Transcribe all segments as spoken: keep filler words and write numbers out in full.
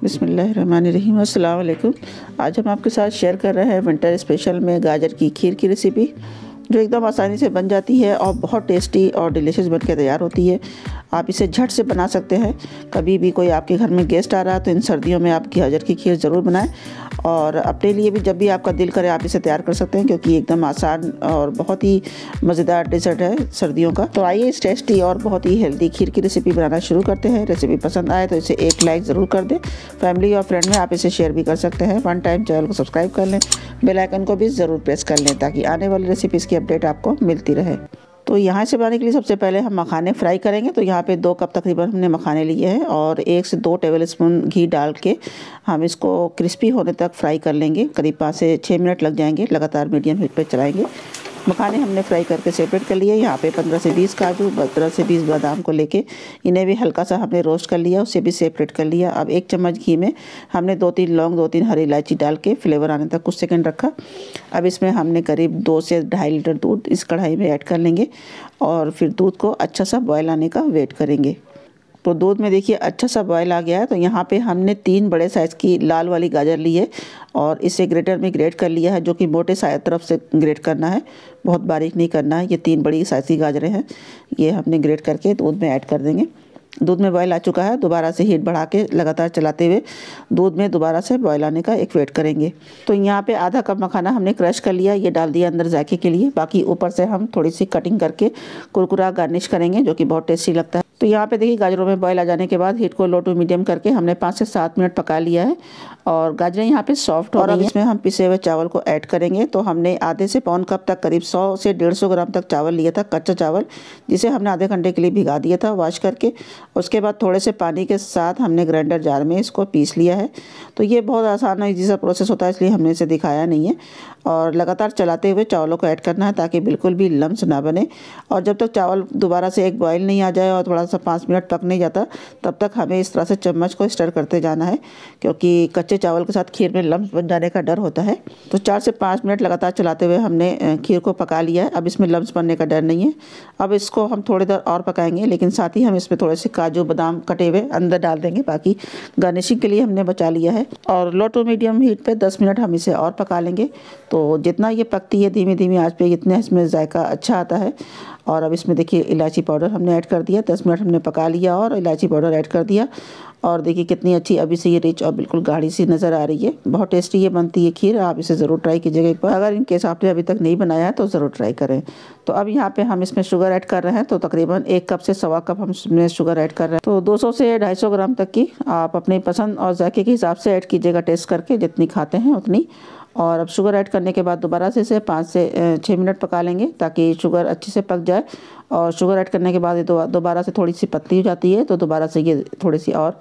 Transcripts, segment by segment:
बिस्मिल्लाहिर्रहमानिर्रहीम। अस्सलाम वालेकुम। आज हम आपके साथ शेयर कर रहे हैं विंटर स्पेशल में गाजर की खीर की रेसिपी, जो एकदम आसानी से बन जाती है और बहुत टेस्टी और डिलीशियस बनके तैयार होती है। आप इसे झट से बना सकते हैं। कभी भी कोई आपके घर में गेस्ट आ रहा है तो इन सर्दियों में आप गाजर की खीर ज़रूर बनाएं, और अपने लिए भी जब भी आपका दिल करे आप इसे तैयार कर सकते हैं, क्योंकि एकदम आसान और बहुत ही मज़ेदार डिज़र्ट है सर्दियों का। तो आइए इस टेस्टी और बहुत ही हेल्दी खीर की रेसिपी बनाना शुरू करते हैं। रेसिपी पसंद आए तो इसे एक लाइक ज़रूर कर दें। फैमिली और फ्रेंड में आप इसे शेयर भी कर सकते हैं। वन टाइम चैनल को सब्सक्राइब कर लें, बेल आइकन को भी ज़रूर प्रेस कर लें ताकि आने वाली रेसिपीज़ की अपडेट आपको मिलती रहे। तो यहाँ से बनाने के लिए सबसे पहले हम मखाने फ्राई करेंगे। तो यहाँ पे दो कप तकरीबन हमने मखाने लिए हैं और एक से दो टेबलस्पून घी डाल के हम इसको क्रिस्पी होने तक फ्राई कर लेंगे। करीब पाँच से छः मिनट लग जाएंगे। लगातार मीडियम हीट पे चलाएंगे। मखाने हमने फ्राई करके सेपरेट कर लिए। यहाँ पे पंद्रह से बीस काजू, पंद्रह से बीस बादाम को लेके इन्हें भी हल्का सा हमने रोस्ट कर लिया, उसे भी सेपरेट कर लिया। अब एक चम्मच घी में हमने दो तीन लौंग, दो तीन हरी इलायची डाल के फ्लेवर आने तक कुछ सेकंड रखा। अब इसमें हमने करीब दो से ढाई लीटर दूध इस कढ़ाई में ऐड कर लेंगे और फिर दूध को अच्छा सा बॉयल आने का वेट करेंगे। तो दूध में देखिए अच्छा सा बॉयल आ गया है। तो यहाँ पे हमने तीन बड़े साइज़ की लाल वाली गाजर ली है और इसे ग्रेटर में ग्रेट कर लिया है, जो कि मोटे साइड तरफ से ग्रेट करना है, बहुत बारीक नहीं करना है। ये तीन बड़ी साइज़ की गाजरें हैं, ये हमने ग्रेट करके दूध में ऐड कर देंगे। दूध में बॉयल आ चुका है। दोबारा से हीट बढ़ा के लगातार चलाते हुए दूध में दोबारा से बॉयल आने का एक वेट करेंगे। तो यहाँ पे आधा कप मखाना हमने क्रश कर लिया, ये डाल दिया अंदर जायके के लिए। बाकी ऊपर से हम थोड़ी सी कटिंग करके कुरकुरा गार्निश करेंगे, जो कि बहुत टेस्टी लगता है। तो यहाँ पे देखिए गाजरों में बॉयल आ जाने के बाद हीट को लो टू मीडियम करके हमने पाँच से सात मिनट पका लिया है और गाजरें यहाँ पे सॉफ्ट हो रही हैं। इसमें हम पिसे हुए चावल को ऐड करेंगे। तो हमने आधे से पौन कप तक करीब सौ से डेढ़ सौ ग्राम तक चावल लिया था, कच्चा चावल, जिसे हमने आधे घंटे के लिए भिगा दिया था वॉश करके। उसके बाद थोड़े से पानी के साथ हमने ग्राइंडर जार में इसको पीस लिया है। तो ये बहुत आसान और ईजी सा प्रोसेस होता है, इसलिए हमने इसे दिखाया नहीं है। और लगातार चलाते हुए चावलों को ऐड करना है ताकि बिल्कुल भी लम्स ना बने। और जब तक चावल दोबारा से एक बॉयल नहीं आ जाए और थोड़ा सा पाँच मिनट पक नहीं जाता, तब तक हमें इस तरह से चम्मच को स्टर करते जाना है, क्योंकि कच्चे चावल के साथ खीर में लम्स बन जाने का डर होता है। तो चार से पाँच मिनट लगातार चलाते हुए हमने खीर को पका लिया है। अब इसमें लम्स बनने का डर नहीं है। अब इसको हम थोड़ी देर और पकाएंगे, लेकिन साथ ही हम इसमें थोड़े से काजू बादाम कटे हुए अंदर डाल देंगे। बाकी गार्निशिंग के लिए हमने बचा लिया है। और लो टू मीडियम हीट पे दस मिनट हम इसे और पका लेंगे। तो जितना ये पकती है धीमी धीमी आंच पे, इतना इसमें जायका अच्छा आता है। और अब इसमें देखिए इलायची पाउडर हमने ऐड कर दिया। दस मिनट हमने पका लिया और इलायची पाउडर ऐड कर दिया। और देखिए कितनी अच्छी अभी से ये रिच और बिल्कुल गाढ़ी सी नज़र आ रही है। बहुत टेस्टी ये बनती है खीर। आप इसे ज़रूर ट्राई कीजिएगा एक बार। अगर इन केस आपने अभी तक नहीं बनाया है तो ज़रूर ट्राई करें। तो अब यहाँ पे हम इसमें शुगर ऐड कर रहे हैं। तो तकरीबन एक कप से सवा कप हम इसमें शुगर ऐड कर रहे हैं। तो दो सौ से ढाई सौ ग्राम तक की आप अपनी पसंद और जायके के हिसाब से ऐड कीजिएगा, टेस्ट करके जितनी खाते हैं उतनी। और अब शुगर ऐड करने के बाद दोबारा से इसे पाँच से छः मिनट पका लेंगे ताकि शुगर अच्छे से पक जाए। और शुगर ऐड करने के बाद ये दोबारा से थोड़ी सी पतली हो जाती है, तो दोबारा से ये थोड़ी सी और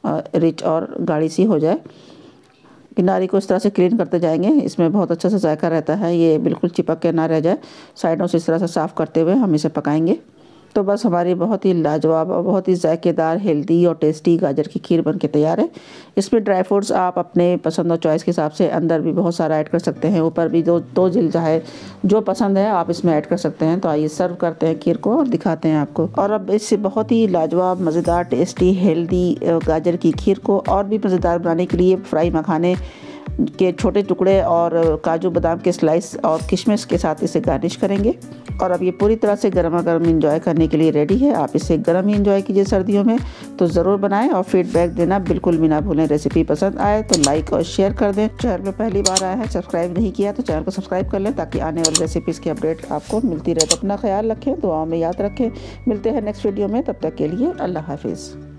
रिच और गाढ़ी सी हो जाए। किनारी को इस तरह से क्लीन करते जाएंगे, इसमें बहुत अच्छा सा जायका रहता है, ये बिल्कुल चिपक के ना रह जाए। साइडों से इस तरह से साफ़ करते हुए हम इसे पकाएंगे। तो बस हमारी बहुत ही लाजवाब और बहुत ही जायकेदार, हेल्दी और टेस्टी गाजर की खीर बनके तैयार है। इसमें ड्राई फ्रूट्स आप अपने पसंद और चॉइस के हिसाब से अंदर भी बहुत सारा ऐड कर सकते हैं, ऊपर भी दो दो जिल चाहे जो पसंद है आप इसमें ऐड कर सकते हैं। तो आइए सर्व करते हैं खीर को और दिखाते हैं आपको। और अब इससे बहुत ही लाजवाब, मज़ेदार, टेस्टी, हेल्दी गाजर की खीर को और भी मज़ेदार बनाने के लिए फ्राई मखाने के छोटे टुकड़े और काजू बादाम के स्लाइस और किशमिश के साथ इसे गार्निश करेंगे। और अब ये पूरी तरह से गर्मा गर्म इंजॉय करने के लिए रेडी है। आप इसे गर्म ही इंजॉय कीजिए सर्दियों में। तो ज़रूर बनाएं और फीडबैक देना बिल्कुल भी ना भूलें। रेसिपी पसंद आए तो लाइक और शेयर कर दें। चैनल में पहली बार आया है, सब्सक्राइब नहीं किया तो चैनल को सब्सक्राइब कर लें ताकि आने वाली रेसिपीज़ की अपडेट आपको मिलती रहे। तो अपना ख्याल रखें, दुआओं में याद रखें। मिलते हैं नेक्स्ट वीडियो में, तब तक के लिए अल्लाह हाफिज़।